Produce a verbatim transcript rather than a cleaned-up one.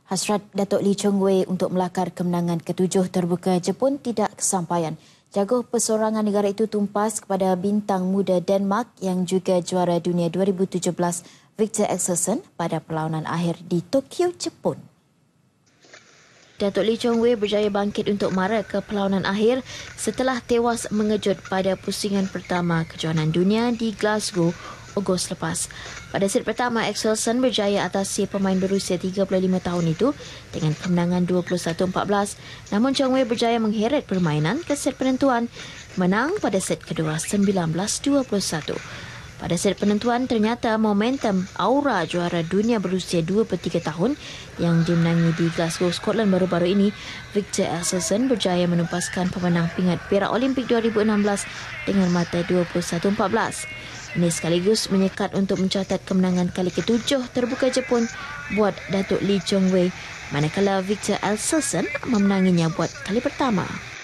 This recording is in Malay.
Hasrat Datuk Lee Chong Wei untuk melakar kemenangan ketujuh terbuka Jepun tidak kesampaian. Jago persorangan negara itu tumpas kepada bintang muda Denmark yang juga juara dunia dua ribu tujuh belas Victor Axelsen pada perlawanan akhir di Tokyo, Jepun. Datuk Lee Chong Wei berjaya bangkit untuk mara ke perlawanan akhir setelah tewas mengejut pada pusingan pertama kejohanan dunia di Glasgow Ogos lepas. Pada set pertama, Axelsen berjaya atasi pemain berusia tiga puluh lima tahun itu dengan kemenangan dua puluh satu empat belas. Namun Chong Wei berjaya mengheret permainan ke set penentuan, menang pada set kedua sembilan belas dua puluh satu. Pada set penentuan, ternyata momentum aura juara dunia berusia dua puluh tiga tahun yang dimenangi di Glasgow, Scotland baru-baru ini, Victor Axelsen berjaya menumpaskan pemenang pingat perak Olimpik dua ribu enam belas dengan mata dua puluh satu empat belas. Ini sekaligus menyekat untuk mencatat kemenangan kali ketujuh terbuka Jepun buat Datuk Lee Chong Wei, manakala Victor Axelsen memenanginya buat kali pertama.